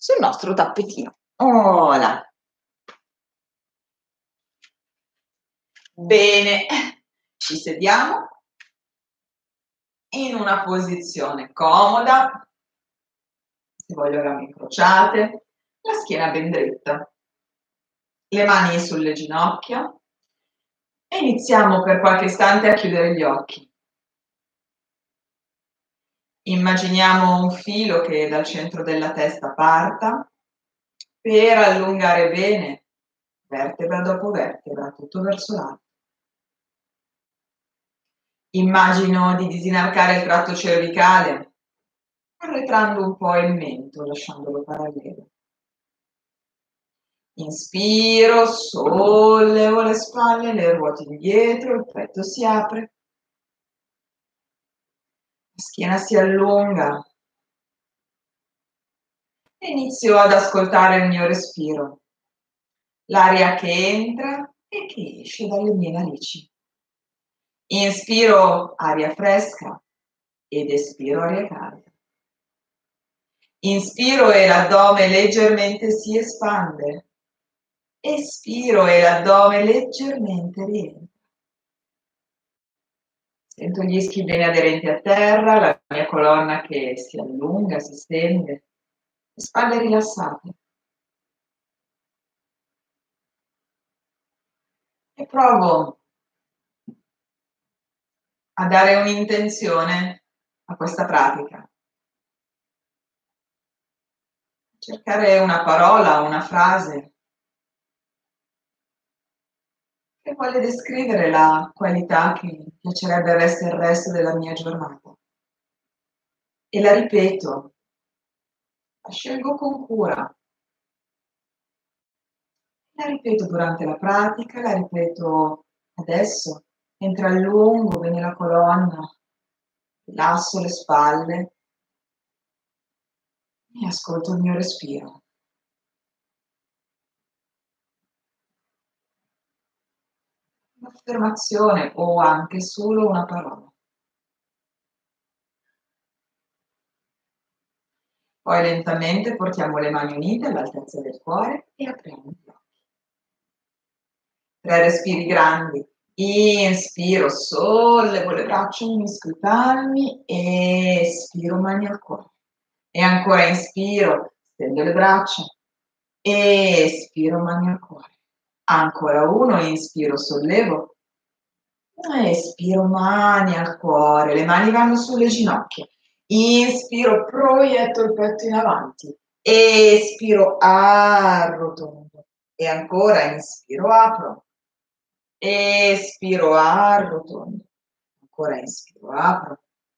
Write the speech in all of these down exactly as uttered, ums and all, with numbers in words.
sul nostro tappetino. Voilà. Bene, ci sediamo in una posizione comoda, se voglio gambe incrociate, la schiena ben dritta, le mani sulle ginocchia e iniziamo per qualche istante a chiudere gli occhi. Immaginiamo un filo che dal centro della testa parta per allungare bene vertebra dopo vertebra, tutto verso l'alto. Immagino di disinarcare il tratto cervicale, arretrando un po' il mento, lasciandolo parallelo. Inspiro, sollevo le spalle, le ruote indietro, il petto si apre, la schiena si allunga e inizio ad ascoltare il mio respiro, l'aria che entra e che esce dalle mie narici. Inspiro aria fresca ed espiro aria calda. Inspiro e l'addome leggermente si espande. Espiro e l'addome leggermente rientra. Sento gli ischi bene aderenti a terra, la mia colonna che si allunga, si stende, le spalle rilassate. E provo a dare un'intenzione a questa pratica. Cercare una parola, una frase che vuole descrivere la qualità che mi piacerebbe avesse il resto della mia giornata. E la ripeto, la scelgo con cura. La ripeto durante la pratica, la ripeto adesso, mentre allungo bene la colonna, rilasso le spalle e ascolto il mio respiro. Un'affermazione o anche solo una parola. Poi lentamente portiamo le mani unite all'altezza del cuore e apriamo gli occhi. Tre respiri grandi. Inspiro, sollevo le braccia, unisco i palmi, espiro, mani al cuore. E ancora inspiro, stendo le braccia, espiro, mani al cuore. Ancora uno, inspiro, sollevo, espiro, mani al cuore. Le mani vanno sulle ginocchia. Inspiro, proietto il petto in avanti. Espiro, arrotondo. E ancora inspiro, apro. Espiro, arrotondo. Ancora inspiro, apro.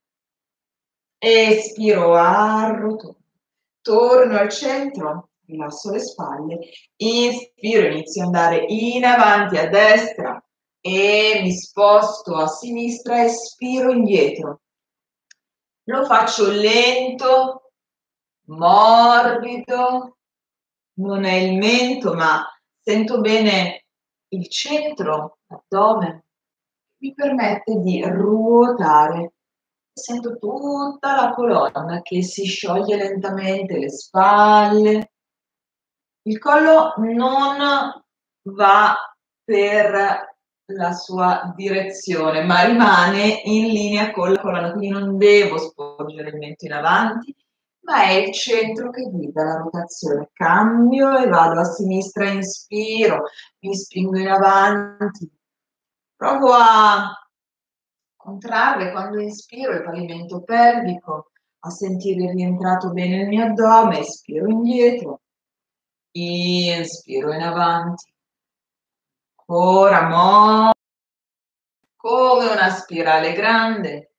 Espiro, arrotondo. Torno al centro, rilasso le spalle. Inspiro, inizio ad andare in avanti a destra e mi sposto a sinistra, espiro indietro. Lo faccio lento, morbido, non è il mento, ma sento bene il centro, l'addome, mi permette di ruotare. Sento tutta la colonna che si scioglie lentamente, le spalle. Il collo non va per la sua direzione, ma rimane in linea con la colonna, quindi non devo sporgere il mento in avanti, ma è il centro che guida la rotazione. Cambio e vado a sinistra, inspiro, mi spingo in avanti, provo a contrarre quando inspiro il pavimento pelvico, a sentire rientrato bene il mio addome, espiro indietro, inspiro in avanti. Ora mo come una spirale grande,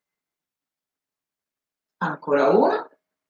ancora una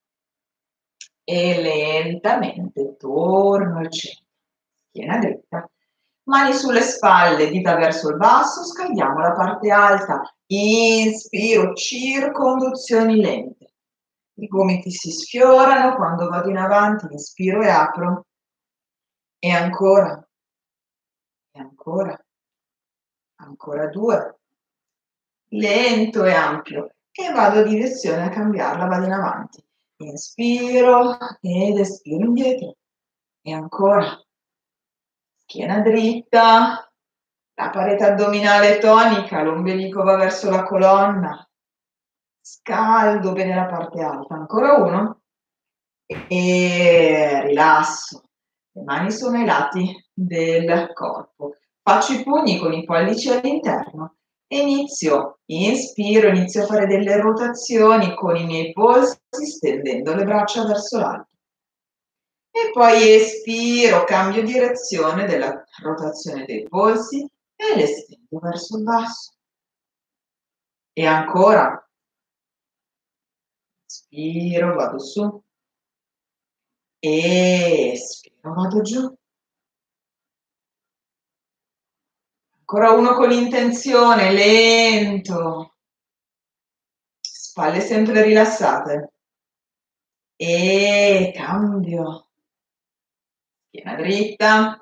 e lentamente torno al centro, schiena dritta, mani sulle spalle, dita verso il basso, scaldiamo la parte alta, inspiro, circonduzioni lente, i gomiti si sfiorano, quando vado in avanti inspiro e apro, e ancora, e ancora, ancora due, lento e ampio, e vado a direzione a cambiarla, vado in avanti, Inspiro ed espiro indietro. E ancora. Schiena dritta, la parete addominale tonica, l'ombelico va verso la colonna. Scaldo bene la parte alta. Ancora uno. E rilasso. Le mani sono ai lati del corpo. Faccio i pugni con i pollici all'interno. Inizio, inspiro, inizio a fare delle rotazioni con i miei polsi, stendendo le braccia verso l'alto. E poi espiro, cambio direzione della rotazione dei polsi e le stendo verso il basso. E ancora. Inspiro, vado su. Espiro, vado giù. Ancora uno con intenzione, lento. Spalle sempre rilassate. E cambio. Schiena dritta.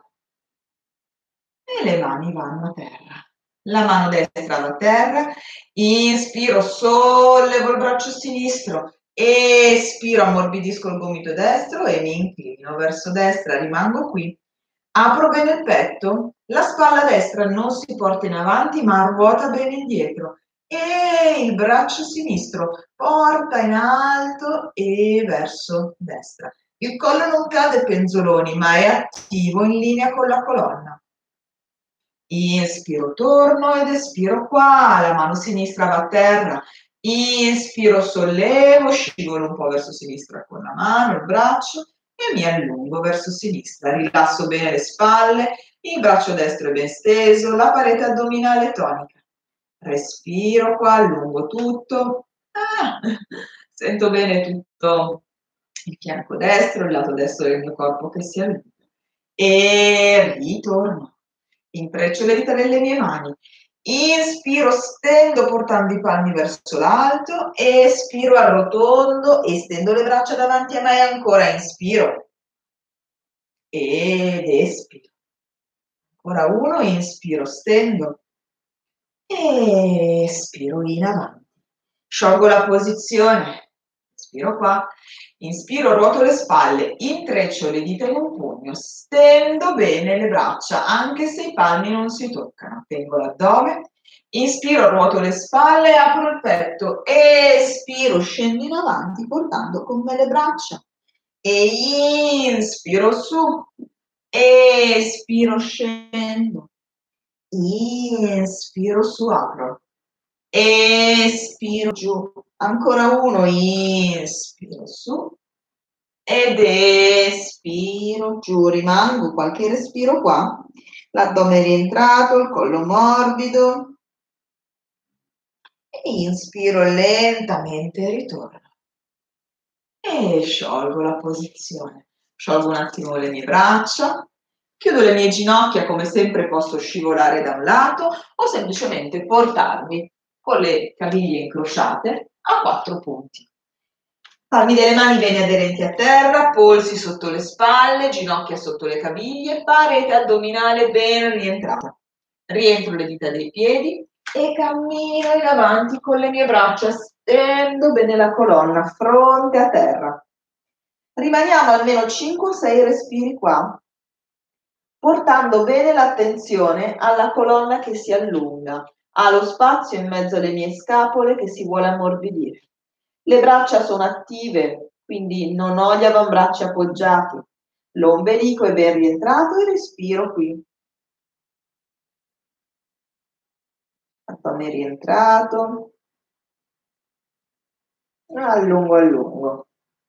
E le mani vanno a terra. La mano destra va a terra. Inspiro, sollevo il braccio sinistro. Espiro, ammorbidisco il gomito destro e mi inclino verso destra, rimango qui. Apro bene il petto, la spalla destra non si porta in avanti ma ruota bene indietro e il braccio sinistro porta in alto e verso destra. Il collo non cade penzoloni ma è attivo in linea con la colonna. Inspiro, torno ed espiro qua, la mano sinistra va a terra. Inspiro, sollevo, scivolo un po' verso sinistra con la mano, il braccio e mi allungo verso sinistra. Rilasso bene le spalle, il braccio destro è ben steso, la parete addominale tonica. Respiro qua, allungo tutto. Ah, sento bene tutto il fianco destro, il lato destro del mio corpo che si allunga. E ritorno. Intreccio le dita delle mie mani. Inspiro, stendo portando i palmi verso l'alto, espiro, arrotondo e stendo le braccia davanti a me ancora. Inspiro ed espiro. Ancora uno, inspiro, stendo e espiro in avanti. Sciolgo la posizione, espiro qua. Inspiro, ruoto le spalle, intreccio le dita in un pugno, stendo bene le braccia, anche se i palmi non si toccano. Tengo l'addome, inspiro, ruoto le spalle, apro il petto, espiro, scendo in avanti portando con me le braccia. E inspiro su, espiro, scendo, inspiro su, apro. Espiro giù, ancora uno, inspiro su ed espiro giù, rimango qualche respiro qua, l'addome rientrato, il collo morbido e inspiro lentamente, ritorno e sciolgo la posizione, sciolgo un attimo le mie braccia, chiudo le mie ginocchia, come sempre posso scivolare da un lato o semplicemente portarmi con le caviglie incrociate a quattro punti. Palmi delle mani bene aderenti a terra, polsi sotto le spalle, ginocchia sotto le caviglie, parete addominale ben rientrata. Rientro le dita dei piedi e cammino in avanti con le mie braccia, stendo bene la colonna, fronte a terra. Rimaniamo almeno cinque o sei respiri qua, portando bene l'attenzione alla colonna che si allunga, allo spazio in mezzo alle mie scapole che si vuole ammorbidire. Le braccia sono attive, quindi non ho gli avambracci appoggiati. L'ombelico è ben rientrato e respiro qui. Addome rientrato. Allungo, allungo.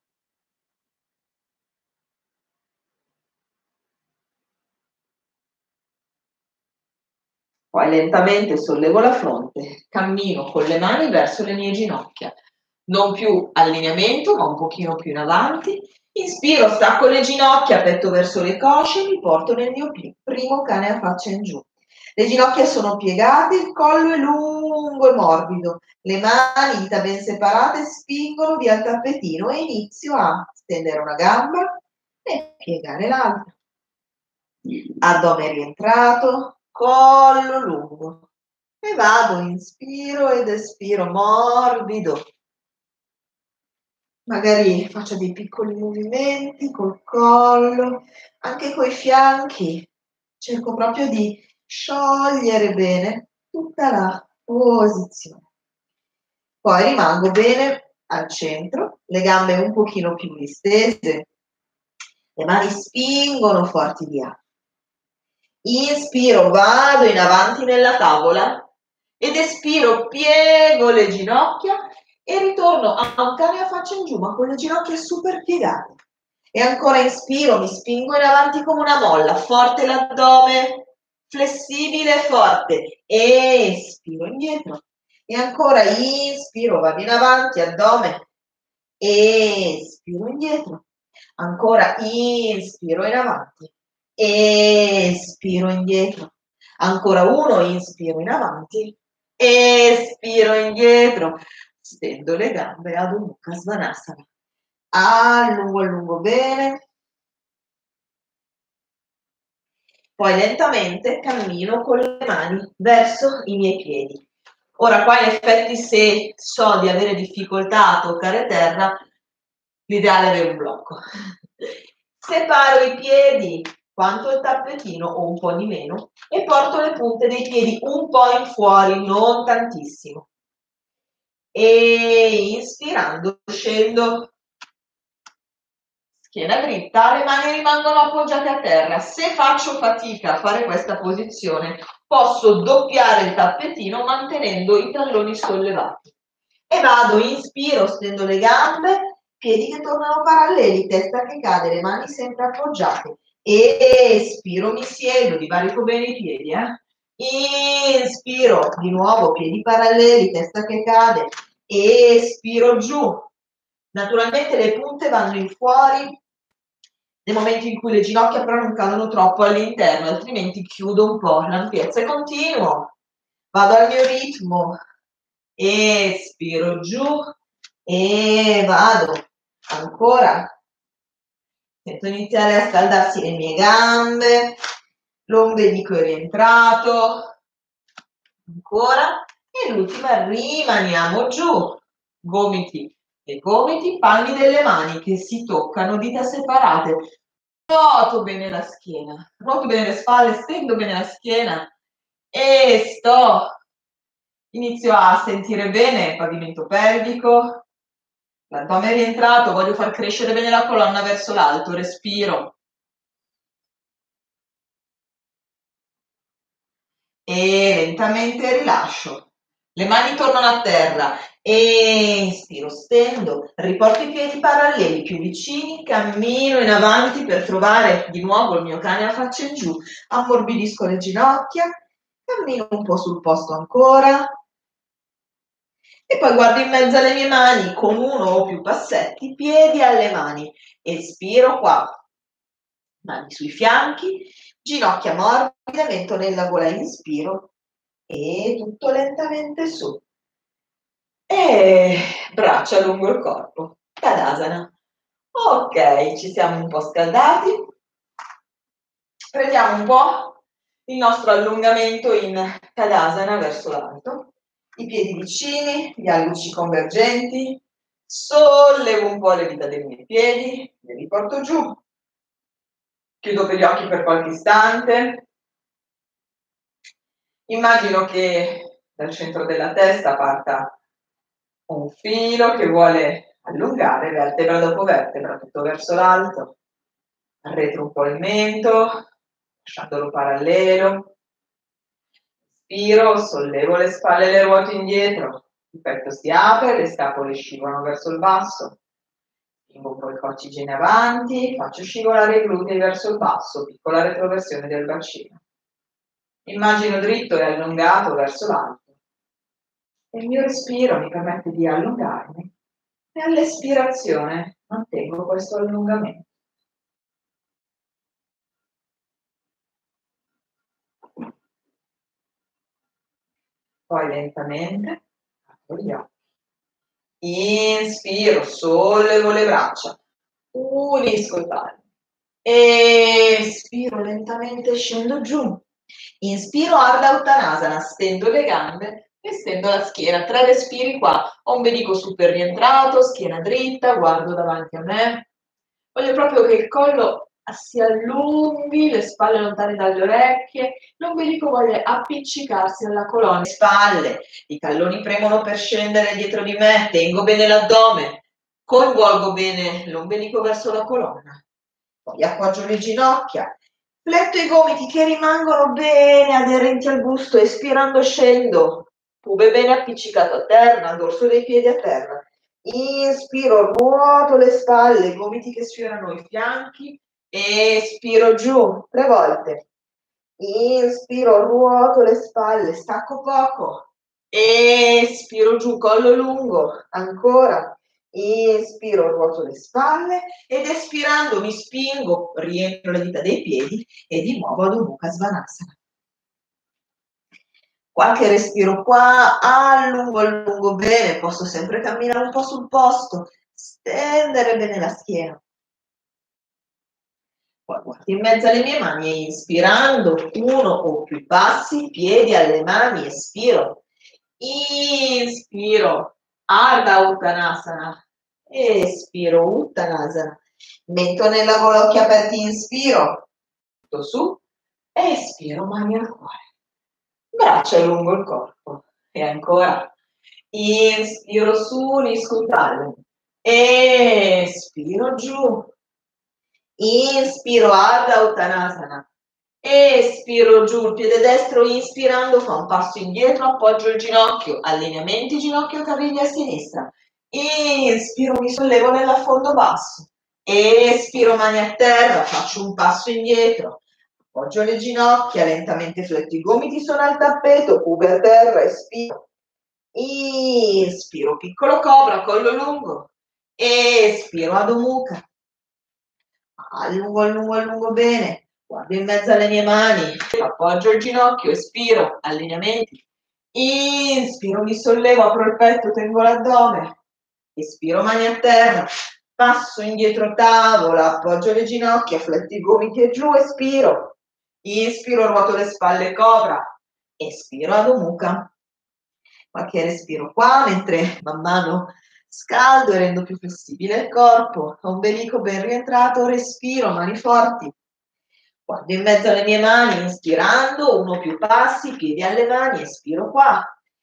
Poi lentamente sollevo la fronte, cammino con le mani verso le mie ginocchia. Non più allineamento, ma un pochino più in avanti. Inspiro, stacco le ginocchia, petto verso le cosce e mi porto nel mio primo cane a faccia in giù. Le ginocchia sono piegate, il collo è lungo e morbido. Le mani, dita ben separate, spingono via il tappetino e inizio a stendere una gamba e piegare l'altra. Addome rientrato, collo lungo. E vado, inspiro ed espiro, morbido. Magari faccio dei piccoli movimenti col collo, anche coi fianchi. Cerco proprio di sciogliere bene tutta la posizione. Poi rimango bene al centro, le gambe un pochino più distese, le mani spingono forti di aria. Inspiro, vado in avanti nella tavola ed espiro, piego le ginocchia e ritorno a un cane a faccia in giù, ma con le ginocchia super piegate. E ancora inspiro, mi spingo in avanti come una molla, forte l'addome, flessibile e forte. Espiro indietro. E ancora inspiro, vado in avanti, addome. Espiro indietro. Ancora inspiro in avanti. Espiro indietro. Ancora uno, inspiro in avanti. Espiro indietro. Stendo le gambe ad un Mukha Svanasana. Allungo, allungo bene. Poi lentamente cammino con le mani verso i miei piedi. Ora qua in effetti se so di avere difficoltà a toccare terra, l'ideale è avere un blocco. Separo i piedi quanto il tappetino o un po' di meno e porto le punte dei piedi un po' in fuori, non tantissimo. E inspirando scendo, schiena dritta, le mani rimangono appoggiate a terra. Se faccio fatica a fare questa posizione, posso doppiare il tappetino mantenendo i talloni sollevati. E vado, inspiro, stendo le gambe, piedi che tornano paralleli, testa che cade, le mani sempre appoggiate. Espiro, mi siedo, divarico bene i piedi, eh? Inspiro, di nuovo, piedi paralleli, testa che cade. Espiro giù. Naturalmente le punte vanno in fuori nei momenti in cui le ginocchia però non cadono troppo all'interno, altrimenti chiudo un po' l'ampiezza e continuo. Vado al mio ritmo. Espiro giù e vado. Ancora. Sento iniziare a scaldarsi le mie gambe, l'ombelico è rientrato. Ancora. E l'ultima, rimaniamo giù. Gomiti e gomiti, palmi delle mani che si toccano, dita separate. Ruoto bene la schiena, ruoto bene le spalle, stendo bene la schiena e sto. Inizio a sentire bene il pavimento pelvico, l'addome è rientrato, voglio far crescere bene la colonna verso l'alto, respiro. E lentamente rilascio. Le mani tornano a terra. E inspiro, stendo, riporto i piedi paralleli più vicini, cammino in avanti per trovare di nuovo il mio cane a faccia in giù, ammorbidisco le ginocchia, cammino un po' sul posto ancora e poi guardo in mezzo alle mie mani con uno o più passetti, piedi alle mani, espiro qua, mani sui fianchi, ginocchia morbide, mento nella gola, inspiro e tutto lentamente su. E braccia lungo il corpo, Tadasana. Ok, ci siamo un po' scaldati. Prendiamo un po' il nostro allungamento in Tadasana verso l'alto. I piedi vicini, gli alluci convergenti. Sollevo un po' le dita dei miei piedi, li riporto giù. Chiudo per gli occhi per qualche istante. Immagino che dal centro della testa parta un filo che vuole allungare vertebra dopo vertebra, tutto verso l'alto, arretro un po' il mento, lasciandolo parallelo, inspiro, sollevo le spalle e le ruote indietro, il petto si apre, le scapole scivolano verso il basso, spingo un po' il coccigene avanti, faccio scivolare i glutei verso il basso, piccola retroversione del bacino. Immagino dritto e allungato verso l'alto. E il mio respiro mi permette di allungarmi e all'espirazione mantengo questo allungamento. Poi lentamente apro gli occhi. Inspiro, sollevo le braccia, unisco i palmi. Espiro lentamente, scendo giù. Inspiro, Ardha Uttanasana, stendo le gambe, e stendo la schiena. Tre respiri qua, ombelico super rientrato, schiena dritta, guardo davanti a me. Voglio proprio che il collo si allunghi, le spalle lontane dalle orecchie, l'ombelico voglia appiccicarsi alla colonna. Spalle, i talloni premono per scendere dietro di me, tengo bene l'addome, coinvolgo bene l'ombelico verso la colonna. Poi appoggio le ginocchia, fletto i gomiti che rimangono bene aderenti al busto, espirando scendo, pube bene appiccicato a terra, dorso dei piedi a terra. Inspiro, ruoto le spalle, gomiti che sfiorano i fianchi, espiro giù, tre volte. Inspiro, ruoto le spalle, stacco poco, espiro giù, collo lungo, ancora. Inspiro, ruoto le spalle ed espirando mi spingo, rientro le dita dei piedi e di nuovo Adho Mukha Svanasana. Qualche respiro qua, allungo, allungo bene, posso sempre camminare un po' sul posto, stendere bene la schiena. Poi guardo in mezzo alle mie mani e inspirando uno o più passi, piedi alle mani, espiro. Inspiro, Ardha Uttanasana. Espiro, Uttanasana. Metto nella gola, occhi aperti, inspiro, tutto su, espiro, mani al cuore. Braccia lungo il corpo. E ancora. Inspiro su, unisco i palmi. Espiro giù. Inspiro, Ardha Uttanasana. Espiro giù, il piede destro inspirando fa un passo indietro, appoggio il ginocchio, allineamenti ginocchio, caviglia a sinistra. Inspiro, mi sollevo nell'affondo basso. Espiro, mani a terra, faccio un passo indietro. Appoggio le ginocchia, lentamente fletto i gomiti, sono al tappeto, pube a terra, espiro. Inspiro, piccolo cobra, collo lungo. Espiro, Adho Mukha. Allungo, allungo, allungo bene. Guardo in mezzo alle mie mani. Appoggio il ginocchio, espiro, allineamenti. Inspiro, mi sollevo, apro il petto, tengo l'addome. Espiro, mani a terra. Passo indietro tavola, appoggio le ginocchia, fletto i gomiti e giù, espiro. Inspiro, ruoto le spalle, cobra. Espiro, Adho Mukha. Qualche respiro qua, mentre man mano scaldo e rendo più flessibile il corpo, ombelico ben rientrato, respiro, mani forti. Guardo in mezzo alle mie mani, inspirando, uno più passi, piedi alle mani, espiro qua.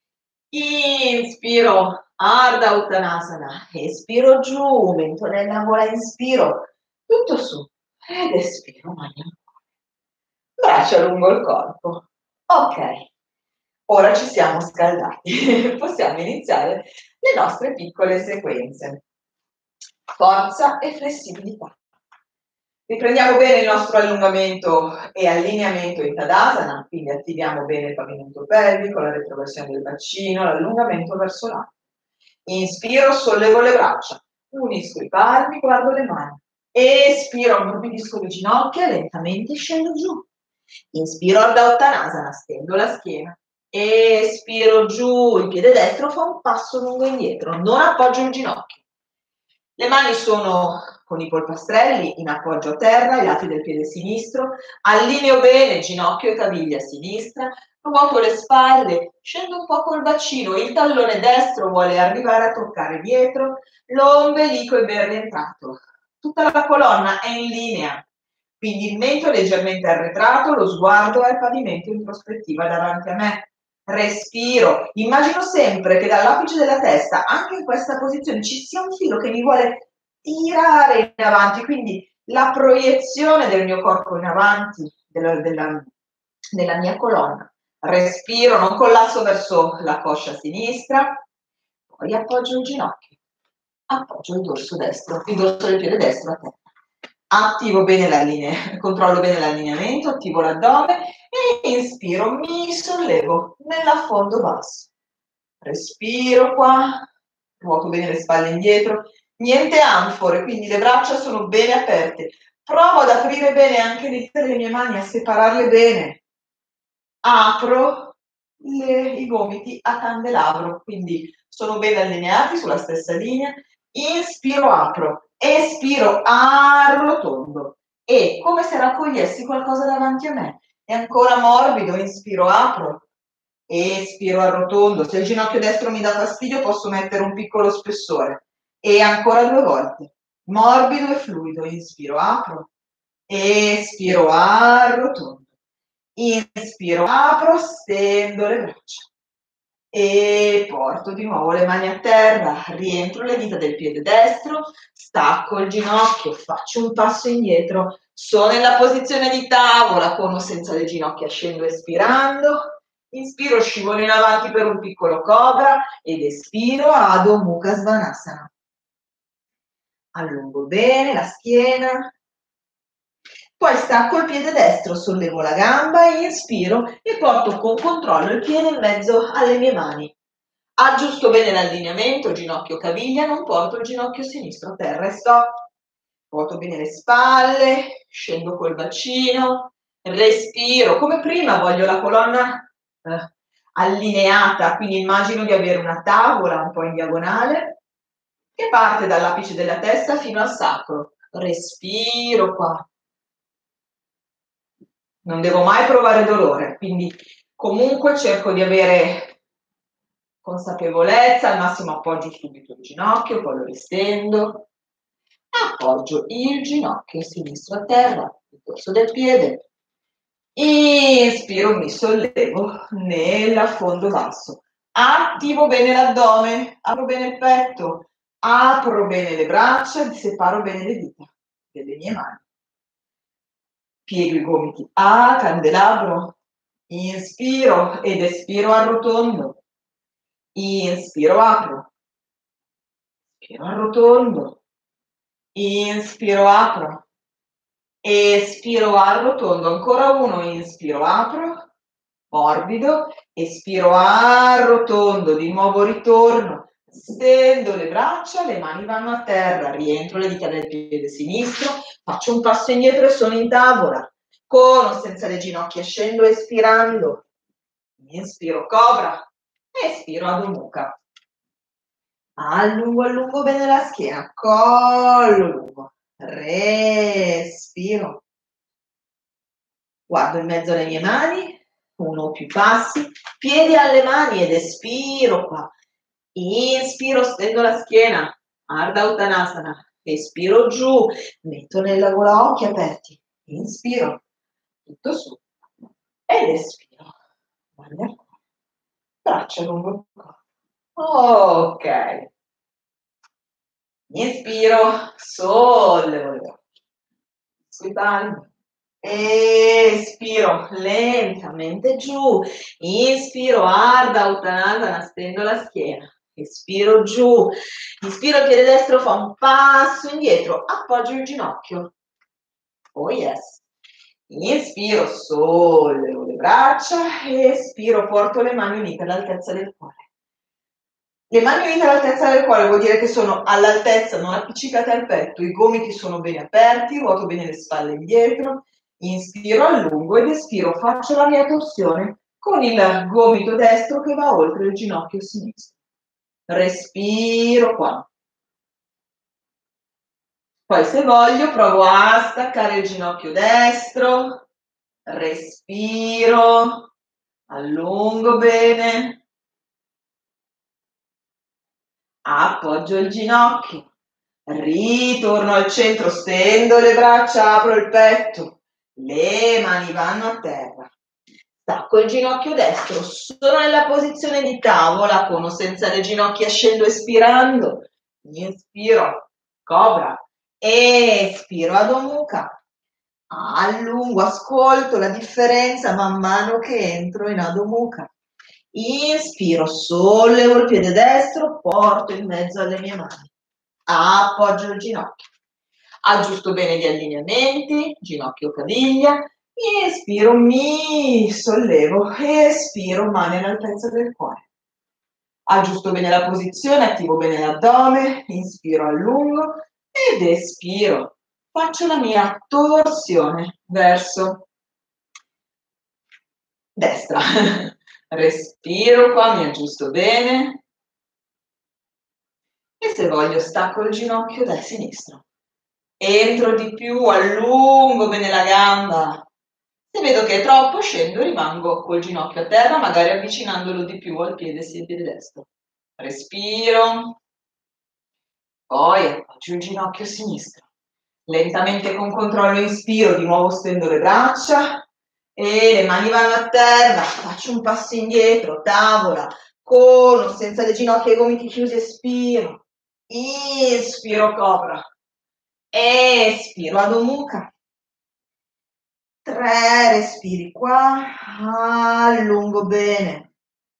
Inspiro, Ardha Uttanasana, espiro giù, mento nella gola, inspiro, tutto su, ed espiro, mani al cuore. Braccia lungo il corpo. Ok. Ora ci siamo scaldati, possiamo iniziare le nostre piccole sequenze. Forza e flessibilità. Riprendiamo bene il nostro allungamento e allineamento in Tadasana, quindi attiviamo bene il pavimento pelvico, la retroversione del bacino, l'allungamento verso l'alto. Inspiro, sollevo le braccia, unisco i palmi, guardo le mani. Espiro, ammorbidisco le ginocchia, lentamente scendo giù. Inspiro, Ardha Uttanasana, stendo la schiena. Espiro giù, il piede destro fa un passo lungo indietro, non appoggio il ginocchio. Le mani sono con i polpastrelli in appoggio a terra, ai lati del piede sinistro, allineo bene ginocchio e caviglia a sinistra, ruoto le spalle, scendo un po' col bacino, il tallone destro vuole arrivare a toccare dietro, l'ombelico è ben rientrato. Tutta la colonna è in linea, quindi il mento è leggermente arretrato, lo sguardo è al pavimento in prospettiva davanti a me. Respiro, immagino sempre che dall'apice della testa, anche in questa posizione, ci sia un filo che mi vuole tirare in avanti, quindi la proiezione del mio corpo in avanti, della, della, della mia colonna. Respiro, non collasso verso la coscia sinistra, poi appoggio il ginocchio, appoggio il dorso destro, il dorso del piede destro a terra. Attivo bene la linea, controllo bene l'allineamento, attivo l'addome e inspiro, mi sollevo nell'affondo basso. Respiro qua, ruoto bene le spalle indietro, niente anfore, quindi le braccia sono bene aperte. Provo ad aprire bene anche le dita delle mie mani, a separarle bene. Apro le, i gomiti a candelabro, quindi sono ben allineati sulla stessa linea. Inspiro, apro. Espiro, arrotondo e come se raccogliessi qualcosa davanti a me. E ancora morbido, inspiro, apro. espiro, arrotondo. Se il ginocchio destro mi dà fastidio posso mettere un piccolo spessore. E ancora due volte. Morbido e fluido. Inspiro, apro. Espiro, arrotondo. Inspiro, apro, stendo le braccia. E porto di nuovo le mani a terra, rientro le dita del piede destro, stacco il ginocchio, faccio un passo indietro, sono nella posizione di tavola con o senza le ginocchia, scendo espirando, inspiro, scivolo in avanti per un piccolo cobra ed espiro, Adho Mukha Svanasana. Allungo bene la schiena, poi stacco il piede destro, sollevo la gamba, inspiro e porto con controllo il piede in mezzo alle mie mani. Aggiusto bene l'allineamento, ginocchio caviglia, non porto il ginocchio sinistro a terra e sto. Porto bene le spalle, scendo col bacino, respiro. Come prima voglio la colonna eh, allineata, quindi immagino di avere una tavola un po' in diagonale che parte dall'apice della testa fino al sacro. Respiro qua. Non devo mai provare dolore, quindi comunque cerco di avere consapevolezza, al massimo appoggio subito il ginocchio, poi lo ristendo, appoggio il ginocchio sinistro a terra, il dorso del piede, inspiro, mi sollevo nell'affondo basso, attivo bene l'addome, apro bene il petto, apro bene le braccia, separo bene le dita delle mie mani. Piego i gomiti a candelabro, inspiro ed espiro arrotondo, inspiro, apro, inspiro, arrotondo, inspiro, apro, espiro, arrotondo, ancora uno, inspiro, apro, morbido, espiro, arrotondo, di nuovo ritorno, stendo le braccia, le mani vanno a terra, rientro le dita del piede sinistro, faccio un passo indietro e sono in tavola, con o senza le ginocchia, scendo espirando, inspiro, cobra, espiro, Adho Mukha. Allungo, allungo bene la schiena, collo lungo, respiro, guardo in mezzo alle mie mani, uno o più passi, piedi alle mani ed espiro qua, inspiro, stendo la schiena, Ardha Uttanasana, espiro giù, metto nella gola occhi aperti, inspiro, tutto su, ed espiro, braccia lungo il corpo, ok. Inspiro, sollevo le braccia sui palmi, espiro lentamente giù, inspiro, Ardha Uttanasana, stendo la schiena, espiro giù, inspiro il piede destro, fa un passo indietro, appoggio il ginocchio, oh yes, inspiro, sollevo le braccia, espiro, porto le mani unite all'altezza del cuore. Le mani unite all'altezza del cuore vuol dire che sono all'altezza, non appiccicate al petto, i gomiti sono bene aperti, ruoto bene le spalle indietro, inspiro, allungo ed espiro, faccio la mia torsione con il gomito destro che va oltre il ginocchio sinistro. Respiro qua. Poi se voglio provo a staccare il ginocchio destro, respiro, allungo bene. Appoggio il ginocchio, ritorno al centro, stendo le braccia, apro il petto, le mani vanno a terra, stacco il ginocchio destro, sono nella posizione di tavola, con o senza le ginocchia, scendo espirando, inspiro, cobra, espiro, Adho Mukha, allungo, ascolto la differenza man mano che entro in Adho Mukha. Inspiro, sollevo il piede destro, porto in mezzo alle mie mani, appoggio il ginocchio, aggiusto bene gli allineamenti, ginocchio, caviglia, inspiro, mi sollevo, espiro, mani all'altezza del cuore, aggiusto bene la posizione, attivo bene l'addome, inspiro, allungo ed espiro, faccio la mia torsione verso destra. Respiro qua, mi aggiusto bene e se voglio stacco il ginocchio da sinistro. Entro di più, allungo bene la gamba, Se vedo che è troppo, scendo e rimango col ginocchio a terra, magari avvicinandolo di più al piede, sia il piede destro. Respiro. Poi appoggio il ginocchio sinistro. Lentamente con controllo inspiro, di nuovo stendo le braccia e le mani vanno a terra, faccio un passo indietro, tavola, con o senza le ginocchia e i gomiti chiusi, espiro, inspiro cobra, espiro Adho Mukha, tre respiri qua, allungo bene,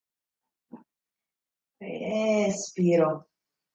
espiro.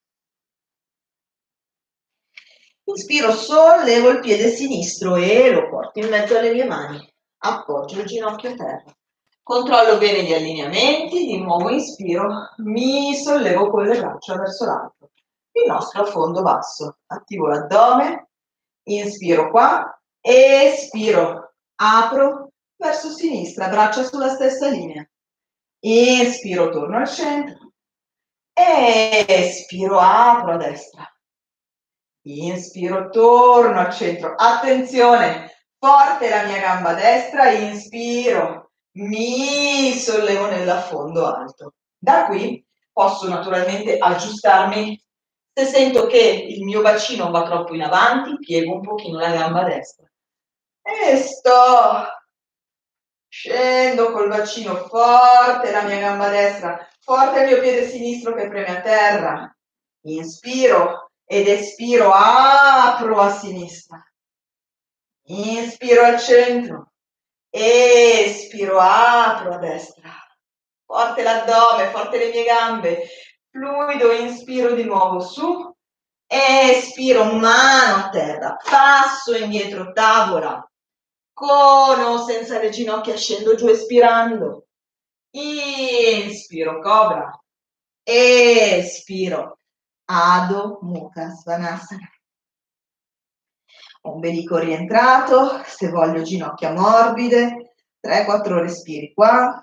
Inspiro, sollevo il piede sinistro e lo porto in mezzo alle mie mani. Appoggio il ginocchio a terra. Controllo bene gli allineamenti, di nuovo inspiro, mi sollevo con le braccia verso l'alto. Il nostro affondo basso. Attivo l'addome, inspiro qua, espiro, apro verso sinistra, braccia sulla stessa linea. Inspiro, torno al centro, espiro, apro a destra. Inspiro, torno al centro. Attenzione, forte la mia gamba destra, inspiro, mi sollevo nell'affondo alto. Da qui posso naturalmente aggiustarmi. Se sento che il mio bacino va troppo in avanti, piego un pochino la gamba destra. E sto. Scendo col bacino, forte la mia gamba destra, forte il mio piede sinistro che preme a terra. Inspiro ed espiro, apro a sinistra. Inspiro al centro, espiro, apro a destra. Forte l'addome, forte le mie gambe. Fluido, inspiro di nuovo su. Espiro, mano a terra. Passo indietro, tavola. Con o senza le ginocchia scendo giù espirando. Inspiro, cobra. Espiro, Adho Mukha Svanasana. Ombelico rientrato, se voglio ginocchia morbide, tre quattro respiri qua.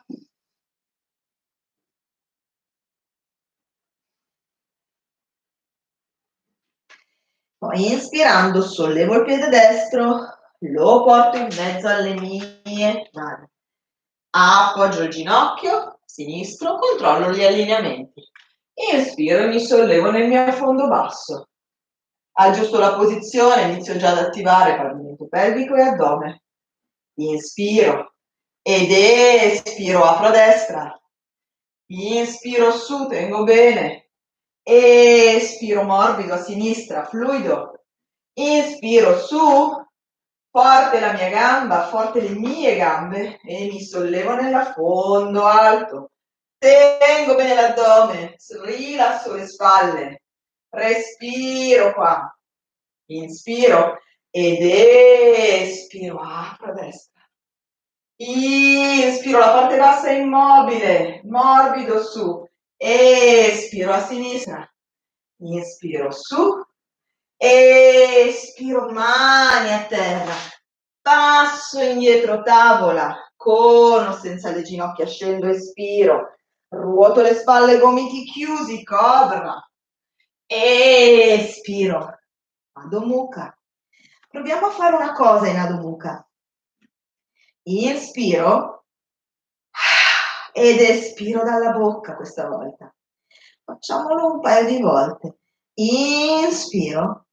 Poi inspirando sollevo il piede destro, lo porto in mezzo alle mie mani. Appoggio il ginocchio sinistro, controllo gli allineamenti. Inspiro e mi sollevo nel mio affondo basso. Aggiusto la posizione, inizio già ad attivare pavimento pelvico e addome. Inspiro ed espiro, apro a destra. Inspiro su, tengo bene. Espiro morbido a sinistra, fluido. Inspiro su, forte la mia gamba, forte le mie gambe e mi sollevo nell'affondo alto. Tengo bene l'addome, rilasso le spalle. Respiro qua. Inspiro ed espiro, apro a destra. Inspiro, la parte bassa è immobile, morbido su. Espiro a sinistra. Inspiro su. Espiro, mani a terra. Passo indietro, tavola. Con o senza le ginocchia scendo, espiro. Ruoto le spalle, gomiti chiusi, cobra. Espiro. Adho Mukha. Proviamo a fare una cosa in Adho Mukha. Inspiro ed espiro dalla bocca questa volta. Facciamolo un paio di volte. Inspiro.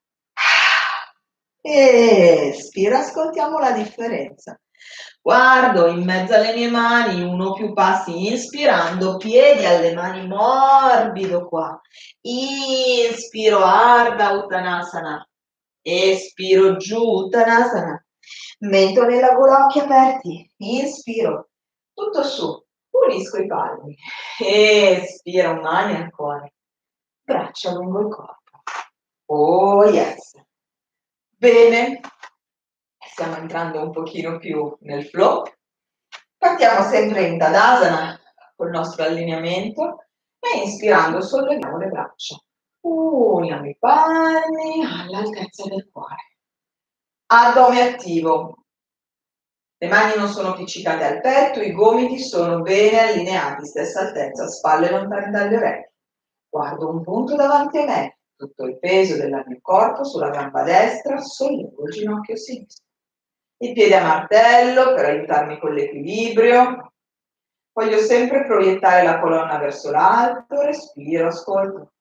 Espiro, ascoltiamo la differenza. Guardo in mezzo alle mie mani, uno o più passi, inspirando, piedi alle mani, morbido qua. Inspiro, Ardha Uttanasana. Espiro, giù, Uttanasana. Mento nella gola, occhi aperti. Inspiro, tutto su, unisco i palmi. Espiro, mani al cuore. Braccia lungo il corpo. Oh yes. Bene, stiamo entrando un pochino più nel flow. Partiamo sempre in Tadasana col nostro allineamento e inspirando solleviamo le braccia. Uniamo i palmi all'altezza del cuore. Addome attivo. Le mani non sono appiccicate al petto, i gomiti sono bene allineati, stessa altezza, spalle lontane dalle orecchie. Guardo un punto davanti a me. Tutto il peso del mio corpo sulla gamba destra, sollevo il ginocchio sinistro. i piedi a martello per aiutarmi con l'equilibrio. Voglio sempre proiettare la colonna verso l'alto, respiro, ascolto.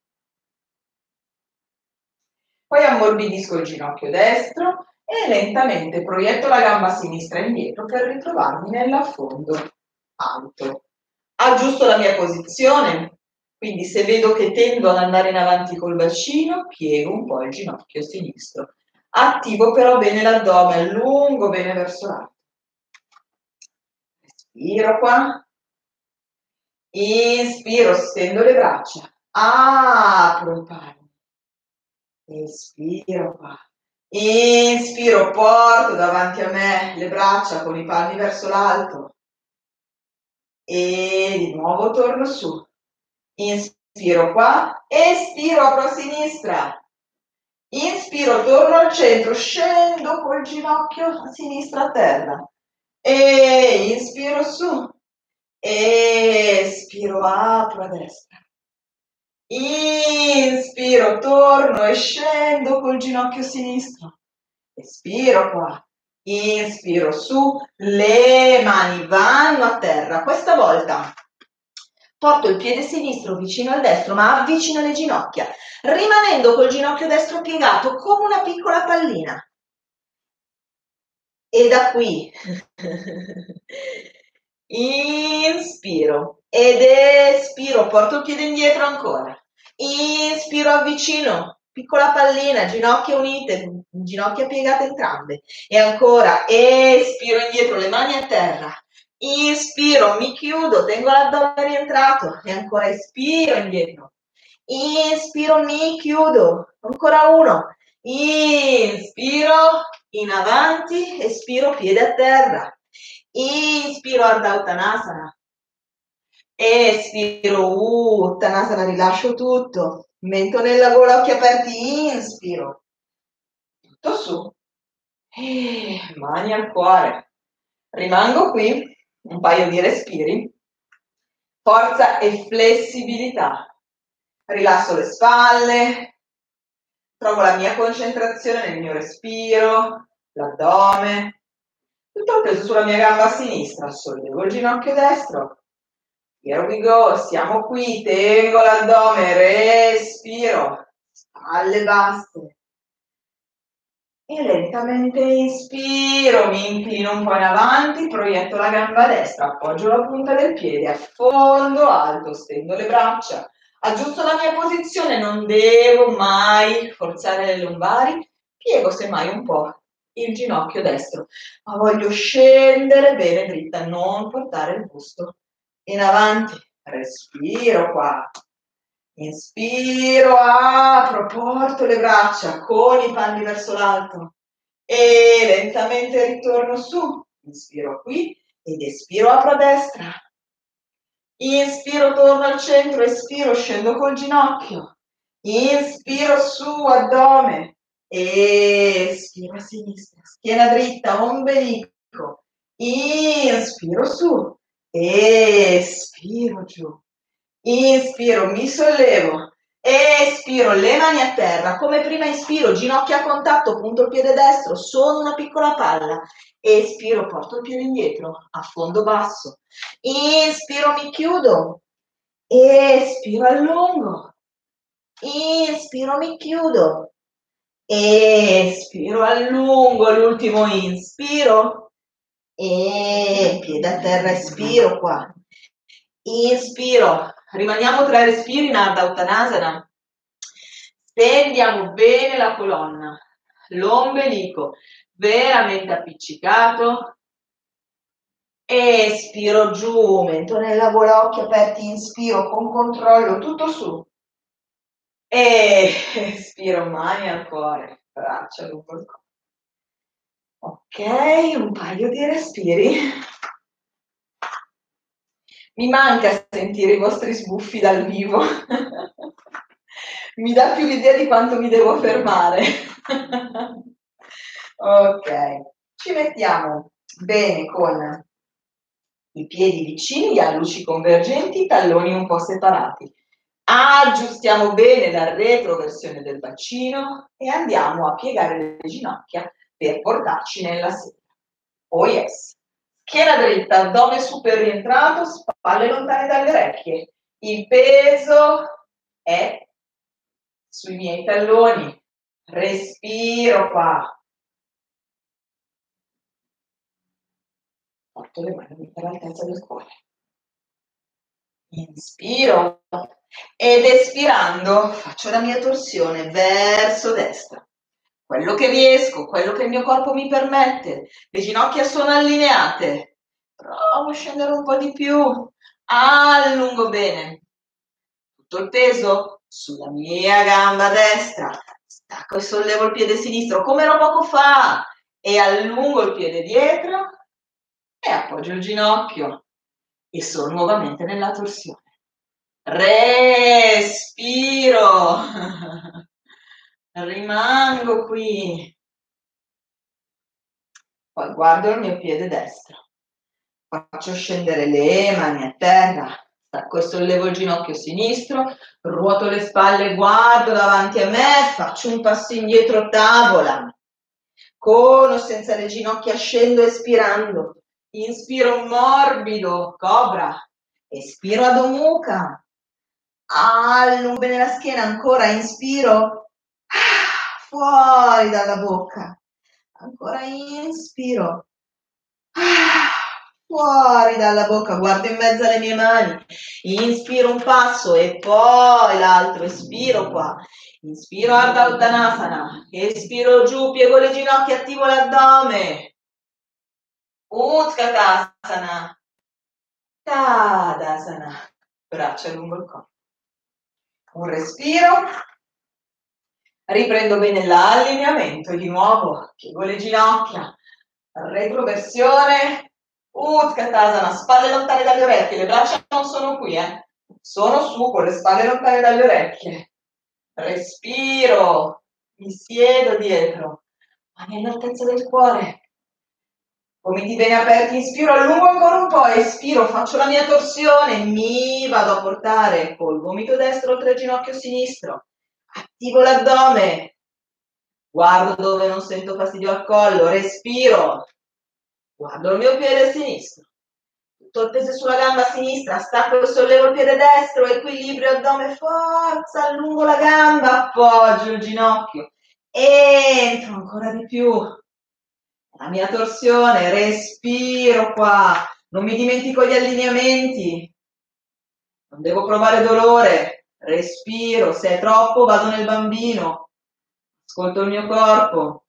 Poi ammorbidisco il ginocchio destro e lentamente proietto la gamba sinistra indietro per ritrovarmi nell'affondo alto. Aggiusto la mia posizione, quindi se vedo che tendo ad andare in avanti col bacino, piego un po' il ginocchio sinistro. Attivo però bene l'addome, allungo bene verso l'alto. Respiro qua. Inspiro, stendo le braccia. Apro i palmi. Inspiro qua. Inspiro, porto davanti a me le braccia con i palmi verso l'alto. E di nuovo torno su. Inspiro qua. Espiro, apro a sinistra. Inspiro, torno al centro, scendo col ginocchio a sinistra a terra. E inspiro su. Espiro, apro a destra. Inspiro, torno e scendo col ginocchio sinistro. Espiro qua. Inspiro su, le mani vanno a terra. Questa volta porto il piede sinistro vicino al destro, ma avvicino le ginocchia, rimanendo col ginocchio destro piegato come una piccola pallina. E da qui inspiro ed espiro, porto il piede indietro ancora. Inspiro, avvicino, piccola pallina, ginocchia unite, ginocchia piegate entrambe. E ancora, espiro indietro, le mani a terra. Inspiro, mi chiudo, tengo l'addome rientrato. E ancora espiro indietro. Inspiro, mi chiudo. Ancora uno. Inspiro, in avanti, espiro, piede a terra. Inspiro, Ardha Uttanasana. Espiro, Uttanasana, rilascio tutto. Mento nella gola, occhi aperti, inspiro. Tutto su. E mani al cuore. Rimango qui, un paio di respiri. Forza e flessibilità. Rilasso le spalle. Trovo la mia concentrazione nel mio respiro, l'addome. Tutto il peso sulla mia gamba sinistra. Sollevo il ginocchio destro. Here we go, siamo qui, tengo l'addome, respiro, spalle basse. E lentamente inspiro, mi inclino un po' in avanti, proietto la gamba destra, appoggio la punta del piede, affondo alto, stendo le braccia, aggiusto la mia posizione, non devo mai forzare le lombari, piego semmai un po' il ginocchio destro, ma voglio scendere bene dritta, non portare il busto in avanti. Respiro qua, inspiro, apro, porto le braccia con i palmi verso l'alto e lentamente ritorno su, inspiro qui ed espiro, apro a destra, inspiro, torno al centro, espiro, scendo col ginocchio, inspiro su, addome, espiro a sinistra, schiena dritta, ombelico, inspiro su, espiro giù, inspiro, mi sollevo, espiro, le mani a terra, come prima inspiro, ginocchia a contatto, punto il piede destro, sono una piccola palla, espiro, porto il piede indietro, affondo basso, inspiro, mi chiudo, espiro, allungo, inspiro, mi chiudo, espiro, allungo, l'ultimo inspiro, e piede a terra, espiro qua, inspiro, rimaniamo tre respiri in Ardha Uttanasana, stendiamo bene la colonna, l'ombelico veramente appiccicato, espiro giù, mento nella gola, occhi aperti, inspiro con controllo, tutto su, e espiro, mani al cuore, braccia lungo il corpo. Ok, un paio di respiri. Mi manca sentire i vostri sbuffi dal vivo. Mi dà più l'idea di quanto mi devo fermare. Ok, ci mettiamo bene con i piedi vicini, gli alluci convergenti, i talloni un po' separati. Aggiustiamo bene la retroversione del bacino e andiamo a piegare le ginocchia per portarci nella sedia. Oh yes. Schiena dritta, addome super rientrato, spalle lontane dalle orecchie. Il peso è sui miei talloni. Respiro qua. Porto le mani all'altezza del cuore. Inspiro ed espirando faccio la mia torsione verso destra. Quello che riesco, quello che il mio corpo mi permette. Le ginocchia sono allineate. Provo a scendere un po' di più. Allungo bene. Tutto il peso sulla mia gamba destra. Stacco e sollevo il piede sinistro come ero poco fa. E allungo il piede dietro e appoggio il ginocchio. E sono nuovamente nella torsione. Respiro. Rimango qui. Poi guardo il mio piede destro. Faccio scendere le mani a terra. Stacco e sollevo il ginocchio sinistro. Ruoto le spalle, guardo davanti a me. Faccio un passo indietro, tavola. Con o senza le ginocchia scendo espirando. Inspiro morbido, cobra. Espiro Adho Mukha. Allungo bene la schiena, ancora inspiro, ah, fuori dalla bocca, ancora inspiro, ah, fuori dalla bocca, guardo in mezzo alle mie mani, inspiro un passo e poi l'altro, espiro qua, inspiro Ardha Uttanasana, espiro giù, piego le ginocchia, attivo l'addome, Utkatasana, Tadasana, braccia lungo il corpo. Un respiro, riprendo bene l'allineamento e di nuovo piego le ginocchia, retroversione, Utkatasana, spalle lontane dalle orecchie, le braccia non sono qui, eh. Sono su con le spalle lontane dalle orecchie, respiro, mi siedo dietro, mani all'altezza del cuore, gomiti bene aperti, inspiro, allungo ancora un po', espiro, faccio la mia torsione, mi vado a portare col gomito destro oltre il ginocchio sinistro, attivo l'addome, guardo dove non sento fastidio al collo, respiro, guardo il mio piede sinistro, tutto il peso sulla gamba sinistra, stacco e sollevo il piede destro, equilibrio, addome, forza, allungo la gamba, appoggio il ginocchio, entro ancora di più, la mia torsione, respiro qua, non mi dimentico gli allineamenti, non devo provare dolore, respiro, se è troppo vado nel bambino, ascolto il mio corpo.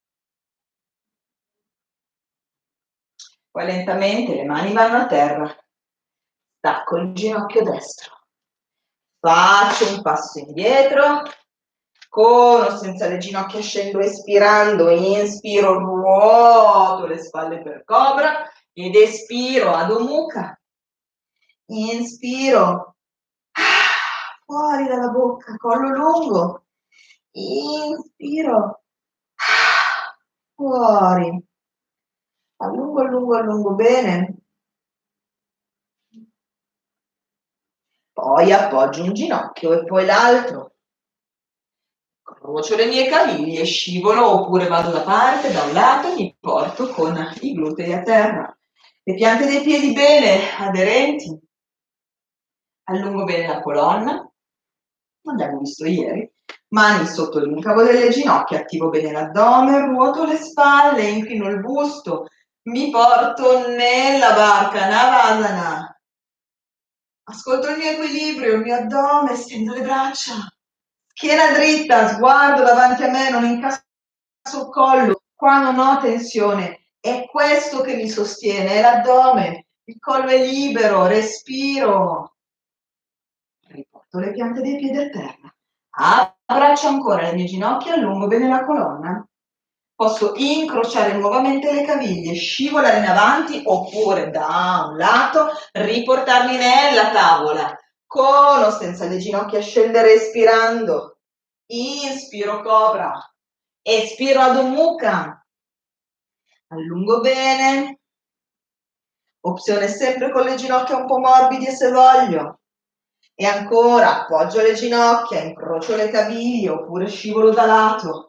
Poi lentamente le mani vanno a terra, stacco il ginocchio destro, faccio un passo indietro, con o senza le ginocchia scendo espirando, inspiro, ruoto le spalle per cobra ed espiro Adho Mukha, inspiro, ah, fuori dalla bocca, collo lungo, inspiro, ah, fuori, allungo, allungo, allungo bene, poi appoggio un ginocchio e poi l'altro, crocio le mie caviglie, scivolo oppure vado da parte, da un lato, mi porto con i glutei a terra, le piante dei piedi bene aderenti, allungo bene la colonna, l'abbiamo visto ieri, mani sotto l'incavo delle ginocchia, attivo bene l'addome, ruoto le spalle, inclino il busto, mi porto nella barca Navasana, ascolto il mio equilibrio, il mio addome, stendo le braccia, schiena dritta, sguardo davanti a me, non incasso il collo, qua non ho tensione, è questo che mi sostiene, è l'addome, il collo è libero, respiro, riporto le piante dei piedi a terra, abbraccio ancora le mie ginocchia, allungo bene la colonna, posso incrociare nuovamente le caviglie, scivolare in avanti oppure da un lato riportarmi nella tavola, con o senza le ginocchia scendere espirando, inspiro cobra, espiro Adho Mukha, allungo bene, opzione sempre con le ginocchia un po' morbide se voglio, e ancora appoggio le ginocchia, incrocio le caviglie oppure scivolo da lato,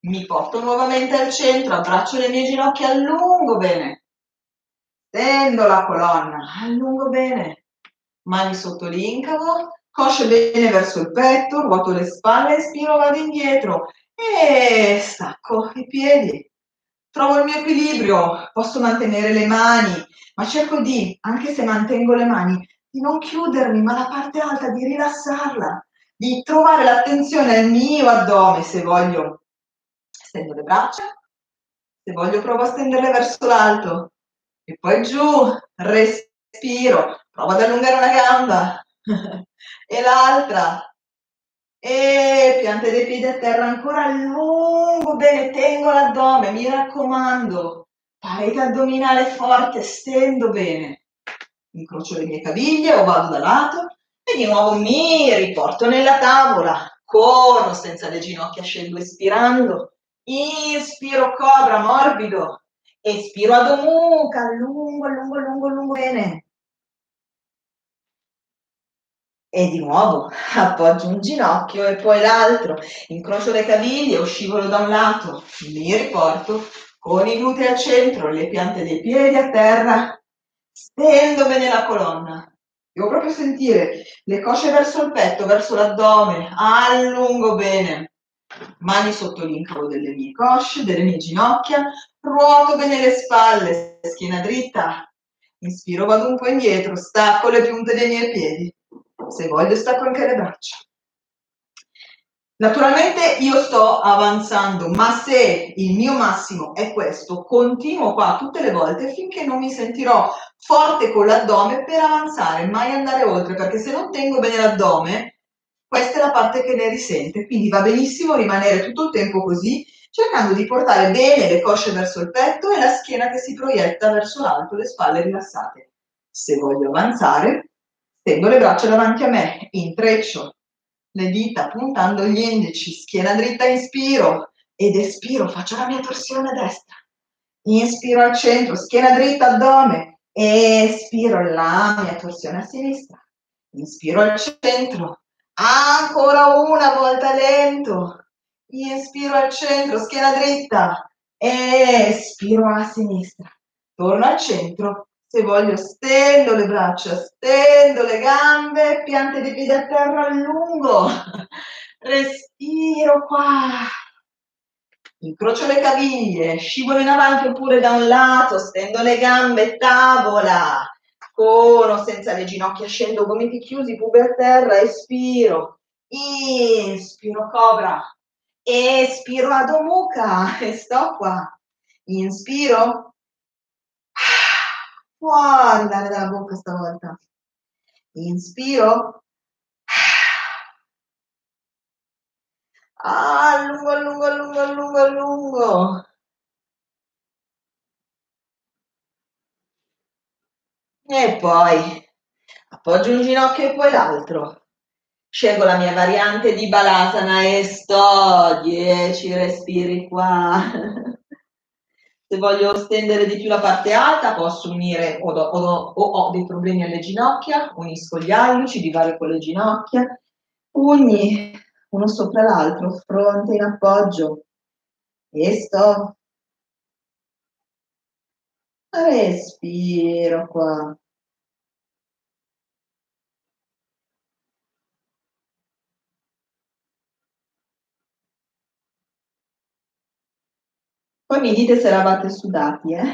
Mi porto nuovamente al centro, abbraccio le mie ginocchia, allungo bene. Stendo la colonna, allungo bene. Mani sotto l'incavo, cosce bene verso il petto, ruoto le spalle, espiro, vado indietro e stacco i piedi. Trovo il mio equilibrio, posso mantenere le mani, ma cerco di, anche se mantengo le mani, di non chiudermi, ma la parte alta, di rilassarla, di trovare l'attenzione al mio addome, se voglio stendo le braccia, se voglio provo a stenderle verso l'alto e poi giù, respiro, provo ad allungare una gamba e l'altra e piante dei piedi a terra, ancora allungo bene, tengo l'addome, mi raccomando, parete addominale forte, stendo bene, incrocio le mie caviglie o vado da lato e di nuovo mi riporto nella tavola, con o senza le ginocchia scendo espirando, inspiro cobra morbido, espiro Adho Mukha, allungo, allungo, allungo, allungo bene. E di nuovo appoggio un ginocchio e poi l'altro, incrocio le caviglie o scivolo da un lato, mi riporto con i glutei al centro, le piante dei piedi a terra, stendo bene la colonna. Devo proprio sentire le cosce verso il petto, verso l'addome, allungo bene. Mani sotto l'incavo delle mie cosce, delle mie ginocchia, ruoto bene le spalle, schiena dritta. Inspiro, vado un po' indietro, stacco le piante dei miei piedi. Se voglio stacco anche le braccia. Naturalmente io sto avanzando, ma se il mio massimo è questo, continuo qua tutte le volte finché non mi sentirò forte con l'addome per avanzare, mai andare oltre, perché se non tengo bene l'addome, questa è la parte che ne risente, quindi va benissimo rimanere tutto il tempo così, cercando di portare bene le cosce verso il petto e la schiena che si proietta verso l'alto, le spalle rilassate. Se voglio avanzare, stendo le braccia davanti a me, intreccio le dita puntando gli indici, schiena dritta, inspiro ed espiro, faccio la mia torsione a destra. Inspiro al centro, schiena dritta, addome, espiro la mia torsione a sinistra. Inspiro al centro, ancora una volta lento. Inspiro al centro, schiena dritta, espiro a sinistra. Torno al centro. Se voglio stendo le braccia, stendo le gambe, piante di piedi a terra, allungo, respiro qua, incrocio le caviglie, scivolo in avanti oppure da un lato, stendo le gambe, tavola, con o senza le ginocchia, scendo, gomiti chiusi, pube a terra, espiro, inspiro cobra, espiro Adho Mukha e sto qua, inspiro, fuori l'aria dalla bocca stavolta. Inspiro. Allungo, allungo, allungo, allungo, allungo. E poi appoggio un ginocchio e poi l'altro. Scelgo la mia variante di Balasana e sto dieci respiri qua. Se voglio stendere di più la parte alta, posso unire, o, do, o, do, o ho dei problemi alle ginocchia, unisco gli alluci, divario con le ginocchia, pugni uno sopra l'altro, fronte in appoggio, e sto. Respiro qua. Poi mi dite se eravate sudati, eh?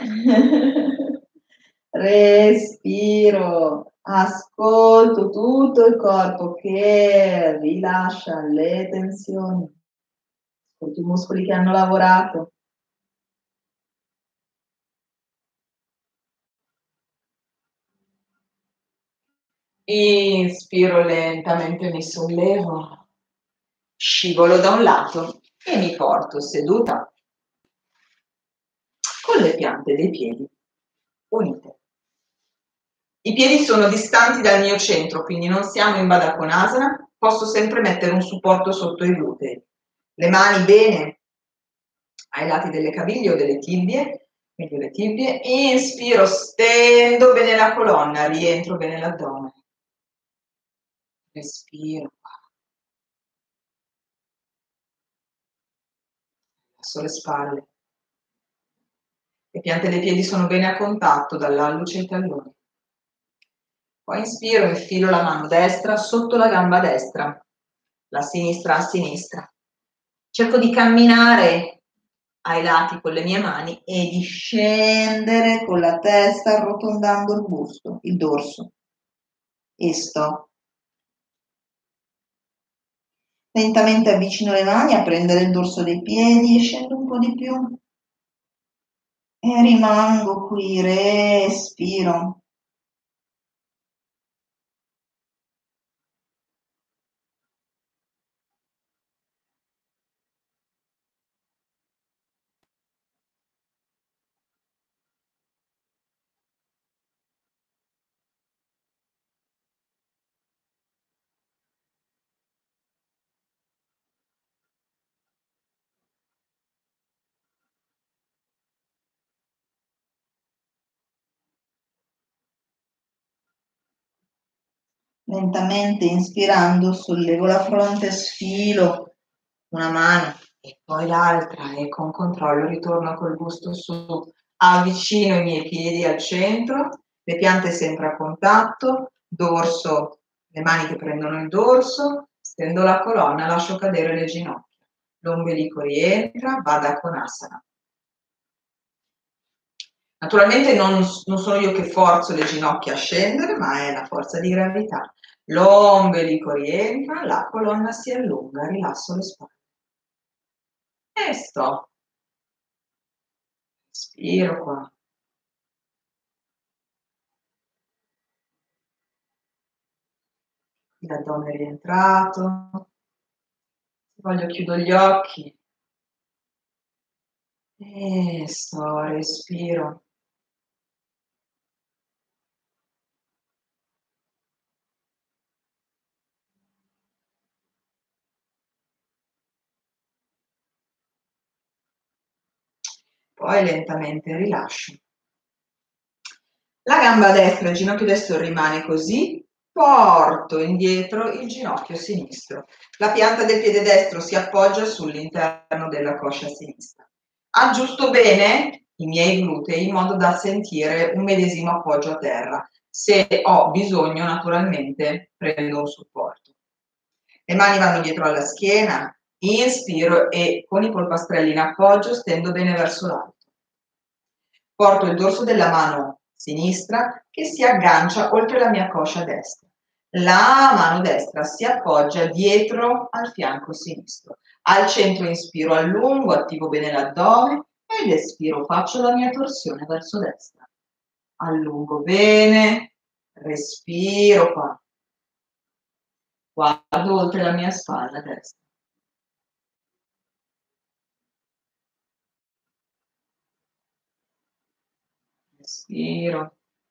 Respiro, ascolto tutto il corpo che rilascia le tensioni, ascolto i muscoli che hanno lavorato. Inspiro lentamente, mi sollevo, scivolo da un lato e mi porto seduta con le piante dei piedi unite. I piedi sono distanti dal mio centro, quindi non siamo in Baddha Konasana, posso sempre mettere un supporto sotto i glutei. Le mani bene ai lati delle caviglie o delle tibie, quindi le tibie, inspiro, stendo bene la colonna, rientro bene l'addome. Respiro. verso le spalle. Le piante dei piedi sono bene a contatto dall'alluce ai talloni. Poi inspiro e infilo la mano destra sotto la gamba destra, la sinistra a sinistra. Cerco di camminare ai lati con le mie mani e di scendere con la testa arrotondando il busto, il dorso. E sto. Lentamente avvicino le mani a prendere il dorso dei piedi e scendo un po' di più. E rimango qui, respiro. Lentamente inspirando sollevo la fronte, sfilo una mano e poi l'altra e con controllo ritorno col busto su, avvicino i miei piedi al centro, le piante sempre a contatto, dorso, le mani che prendono il dorso, stendo la colonna, lascio cadere le ginocchia, l'ombelico rientra, Baddha Konasana. Naturalmente non, non sono io che forzo le ginocchia a scendere, ma è la forza di gravità. L'ombelico rientra, la colonna si allunga, rilasso le spalle. E sto. Respiro qua. L'addome è rientrato. Se voglio chiudo gli occhi. E sto, respiro. Poi lentamente rilascio. La gamba destra, il ginocchio destro rimane così, porto indietro il ginocchio sinistro. La pianta del piede destro si appoggia sull'interno della coscia sinistra. Aggiusto bene i miei glutei in modo da sentire un medesimo appoggio a terra. Se ho bisogno, naturalmente, prendo un supporto. Le mani vanno dietro alla schiena, inspiro e con i polpastrelli in appoggio stendo bene verso l'alto. Porto il dorso della mano sinistra che si aggancia oltre la mia coscia destra. La mano destra si appoggia dietro al fianco sinistro. Al centro inspiro a lungo, attivo bene l'addome ed espiro, faccio la mia torsione verso destra. Allungo bene, respiro qua. Guardo oltre la mia spalla destra. Respiro.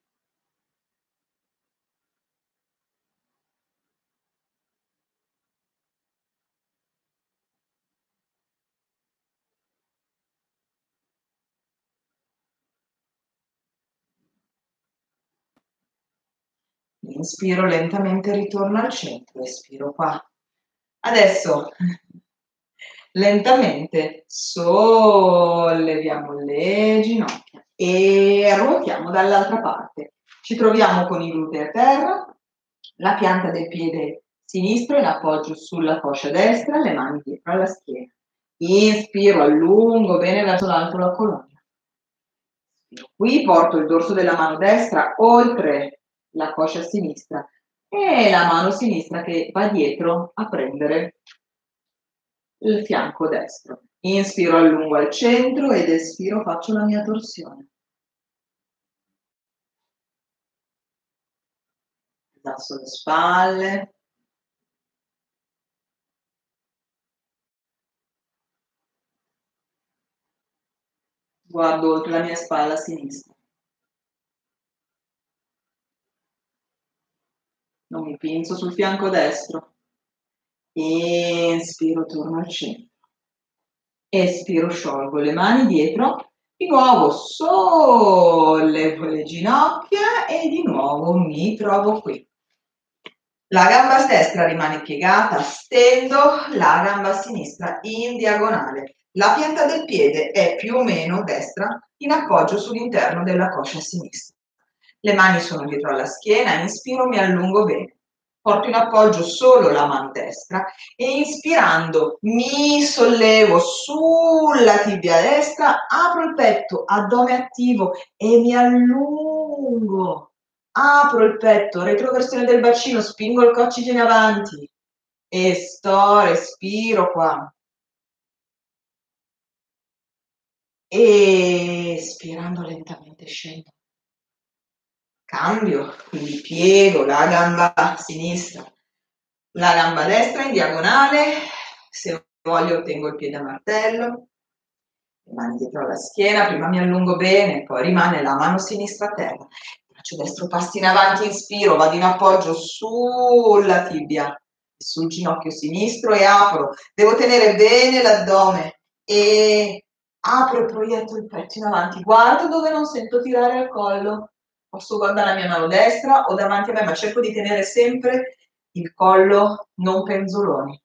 Inspiro lentamente, ritorno al centro, espiro qua. Adesso lentamente solleviamo le ginocchia e ruotiamo dall'altra parte. Ci troviamo con i glutei a terra, la pianta del piede sinistro in appoggio sulla coscia destra, le mani dietro alla schiena. Inspiro, allungo bene verso l'alto la colonna. Qui porto il dorso della mano destra oltre la coscia sinistra e la mano sinistra che va dietro a prendere il fianco destro. Inspiro, allungo al centro ed espiro, faccio la mia torsione. Rilasso le spalle. Guardo oltre la mia spalla sinistra. Non mi pinzo sul fianco destro. Inspiro, torno al centro. Espiro, sciolgo le mani dietro. Di nuovo sollevo le ginocchia e di nuovo mi trovo qui. La gamba destra rimane piegata, stendo la gamba sinistra in diagonale. La pianta del piede è più o meno destra, in appoggio sull'interno della coscia sinistra. Le mani sono dietro alla schiena, inspiro, mi allungo bene. Porto in appoggio solo la mano destra e inspirando mi sollevo sulla tibia destra, apro il petto, addome attivo e mi allungo. Apro il petto, retroversione del bacino, spingo il coccige in avanti e sto, respiro qua. E spirando lentamente scendo. Cambio, quindi piego la gamba sinistra, la gamba destra in diagonale, se voglio tengo il piede a martello, le mani dietro alla schiena, prima mi allungo bene, poi rimane la mano sinistra a terra, il braccio destro passa in avanti, inspiro, vado in appoggio sulla tibia, sul ginocchio sinistro e apro, devo tenere bene l'addome e apro e proietto il petto in avanti, guardo dove non sento tirare al collo. Posso guardare la mia mano destra o davanti a me, ma cerco di tenere sempre il collo non penzoloni.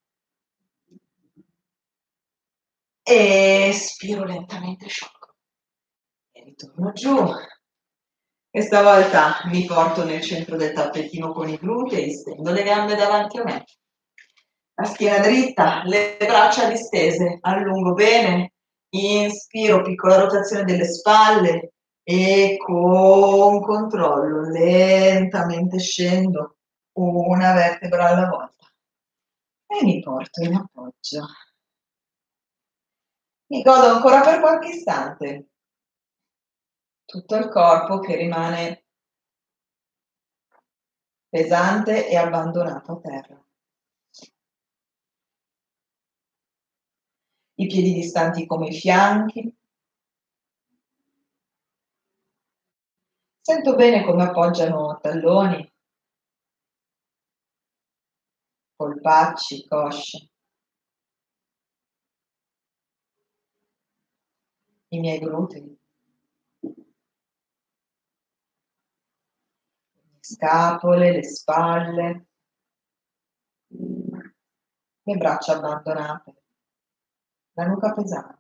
E spiro lentamente, sciolgo. E ritorno giù. Questa volta mi porto nel centro del tappetino con i glutei, stendo le gambe davanti a me. La schiena dritta, le braccia distese, allungo bene, inspiro, piccola rotazione delle spalle e con controllo lentamente scendo una vertebra alla volta e mi porto in appoggio. Mi godo ancora per qualche istante tutto il corpo che rimane pesante e abbandonato a terra. I piedi distanti come i fianchi. Sento bene come appoggiano talloni, polpacci, cosce. I miei glutei. Scapole, le spalle, le braccia abbandonate, la nuca pesante.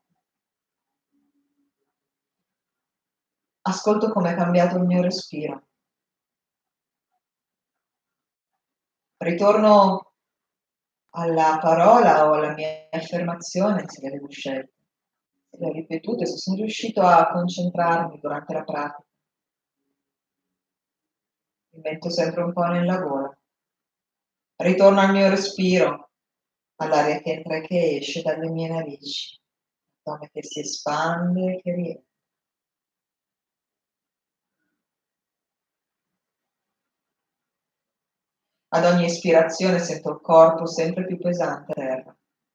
Ascolto come è cambiato il mio respiro. Ritorno alla parola o alla mia affermazione, se le avevo scelte, se le ho ripetute, se sono riuscito a concentrarmi durante la pratica. Mi metto sempre un po' nella gola. Ritorno al mio respiro, all'aria che entra e che esce dalle mie narici, l'addome che si espande e che rientra. Ad ogni ispirazione sento il corpo sempre più pesante a terra.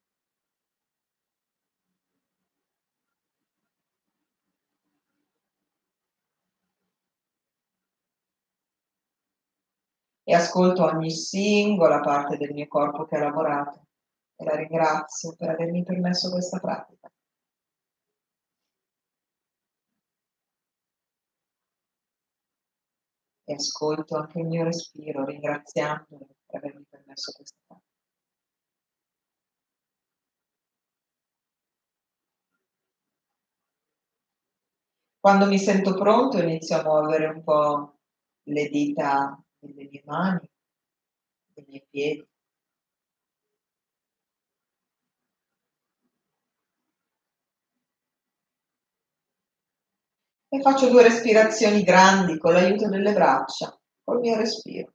E ascolto ogni singola parte del mio corpo che ha lavorato e la ringrazio per avermi permesso questa pratica. E ascolto anche il mio respiro, ringraziandolo per avermi permesso questa pratica. Quando mi sento pronto inizio a muovere un po' le dita delle mie mani, dei miei piedi. E faccio due respirazioni grandi con l'aiuto delle braccia, col mio respiro.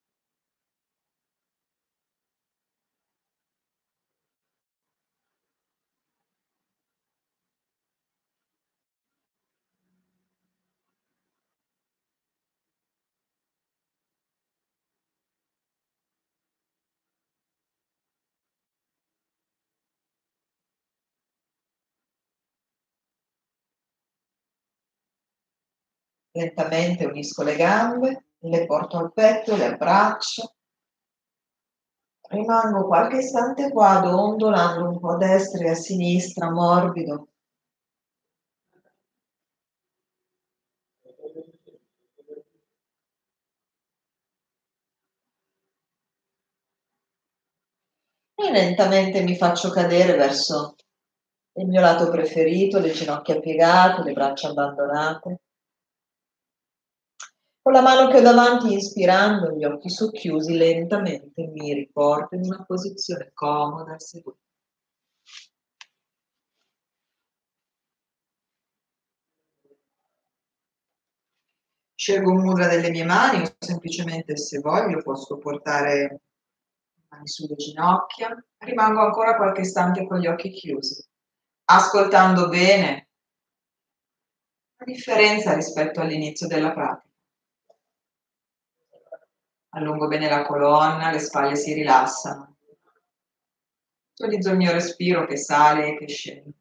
Lentamente unisco le gambe, le porto al petto, le abbraccio. Rimango qualche istante qua, dondolando un po' a destra e a sinistra, morbido. E lentamente mi faccio cadere verso Il mio lato preferito, le ginocchia piegate, le braccia abbandonate. Con la mano che ho davanti, inspirando, gli occhi socchiusi, lentamente mi riporto in una posizione comoda e seduta. Scelgo un mudra delle mie mani o semplicemente, se voglio, posso portare le mani sulle ginocchia. Rimango ancora qualche istante con gli occhi chiusi, ascoltando bene la differenza rispetto all'inizio della pratica. Allungo bene la colonna, le spalle si rilassano. Visualizzo il mio respiro che sale e che scende.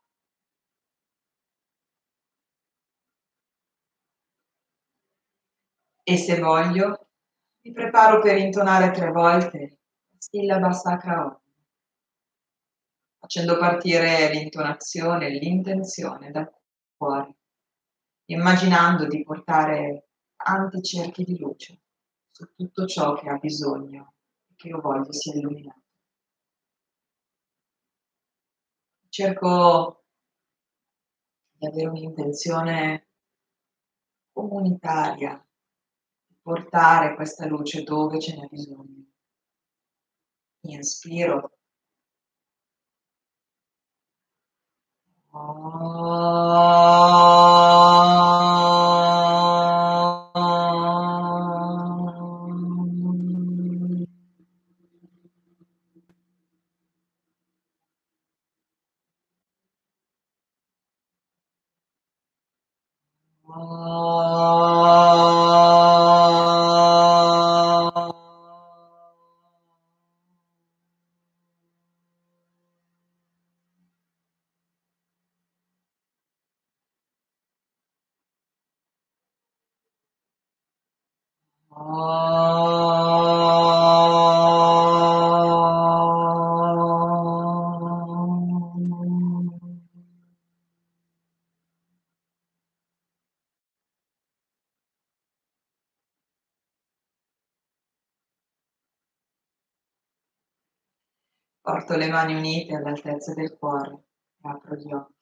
E se voglio, mi preparo per intonare tre volte la sillaba sacra Om, facendo partire l'intonazione e l'intenzione dal cuore, immaginando di portare tanti cerchi di luce su tutto ciò che ha bisogno e che io voglio sia illuminato. Cerco di avere un'intenzione comunitaria, di portare questa luce dove ce n'è bisogno. Inspiro. Porto le mani unite all'altezza del cuore e apro gli occhi.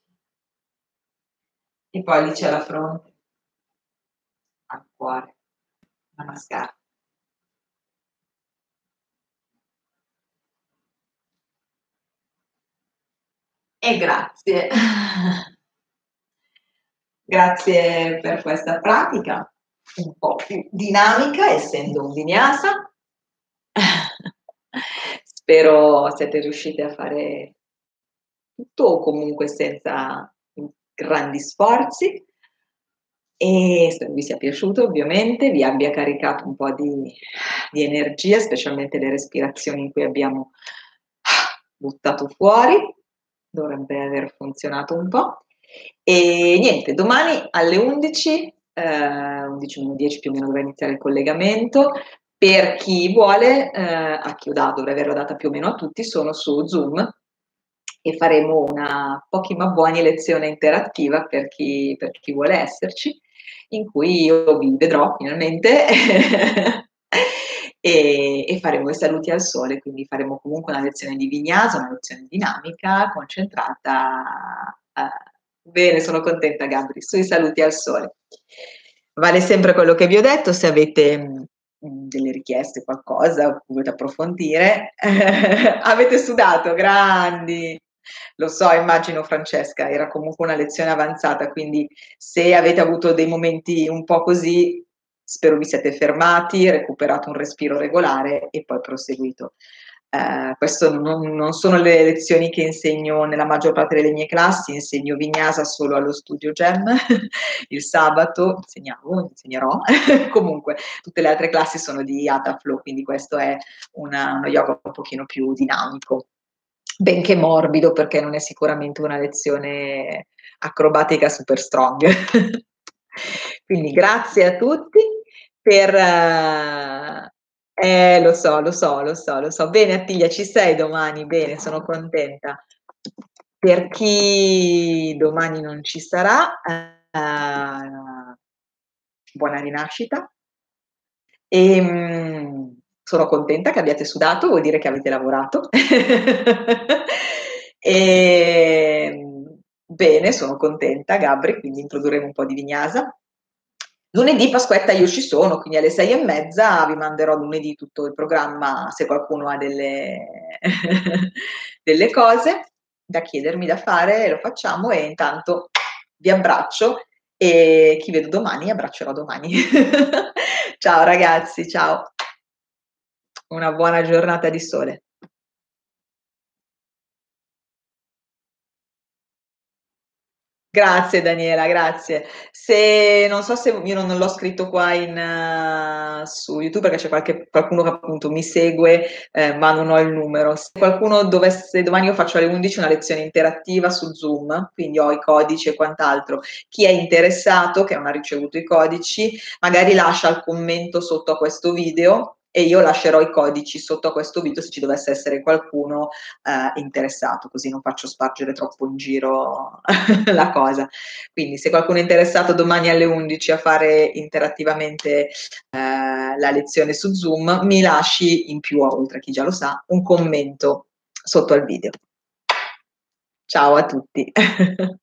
I pollici alla fronte, al cuore, Namaskar. E grazie. Grazie per questa pratica, un po' più dinamica, essendo un vinyasa. Spero siete riusciti a fare tutto o comunque senza grandi sforzi e spero vi sia piaciuto, ovviamente, vi abbia caricato un po' di, di energia, specialmente le respirazioni in cui abbiamo buttato fuori, dovrebbe aver funzionato un po'. E niente, domani alle undici, eh, undici meno dieci più o meno dovrà iniziare il collegamento. Per chi vuole, eh, a chi ho dato, dovrei averla data più o meno a tutti, sono su Zoom e faremo una pochi ma buoni lezione interattiva per chi, per chi vuole esserci, in cui io vi vedrò finalmente e, e faremo i saluti al sole, quindi faremo comunque una lezione di vinyasa, una lezione dinamica, concentrata. Eh, bene, sono contenta Gabri, sui saluti al sole. Vale sempre quello che vi ho detto, se avete mh, delle richieste, qualcosa, volete approfondire, avete sudato, grandi! Lo so, immagino Francesca, era comunque una lezione avanzata, quindi se avete avuto dei momenti un po' così, spero vi siete fermati, recuperato un respiro regolare e poi proseguito. Eh, queste non, non sono le lezioni che insegno nella maggior parte delle mie classi, insegno vinyasa solo allo studio Gem, il sabato insegnavo, insegnerò, comunque tutte le altre classi sono di Hatha Flow, quindi questo è una, uno yoga un pochino più dinamico, benché morbido perché non è sicuramente una lezione acrobatica super strong. Quindi grazie a tutti per... Uh, eh, lo so, lo so, lo so, lo so. Bene Attiglia, ci sei domani? Bene, sono contenta. Per chi domani non ci sarà, uh, buona rinascita. E, mh, sono contenta che abbiate sudato, vuol dire che avete lavorato. e, Bene, sono contenta Gabri, quindi introdurremo un po' di Vinyasa. Lunedì Pasquetta io ci sono, quindi alle sei e mezza vi manderò lunedì tutto il programma, se qualcuno ha delle, delle cose da chiedermi da fare, lo facciamo e intanto vi abbraccio e chi vedo domani abbraccerò domani. Ciao ragazzi, ciao. Una buona giornata di sole. Grazie Daniela, grazie. Se non so se io non, non l'ho scritto qua in, uh, su YouTube perché c'è qualche, qualcuno che appunto mi segue, eh, ma non ho il numero. Se qualcuno dovesse, domani io faccio alle undici una lezione interattiva su Zoom, quindi ho i codici e quant'altro. Chi è interessato, che non ha ricevuto i codici, magari lascia il commento sotto a questo video e io lascerò i codici sotto a questo video se ci dovesse essere qualcuno eh, interessato, così non faccio spargere troppo in giro la cosa. Quindi se qualcuno è interessato domani alle undici a fare interattivamente eh, la lezione su Zoom, mi lasci in più, oltre a chi già lo sa, un commento sotto al video. Ciao a tutti.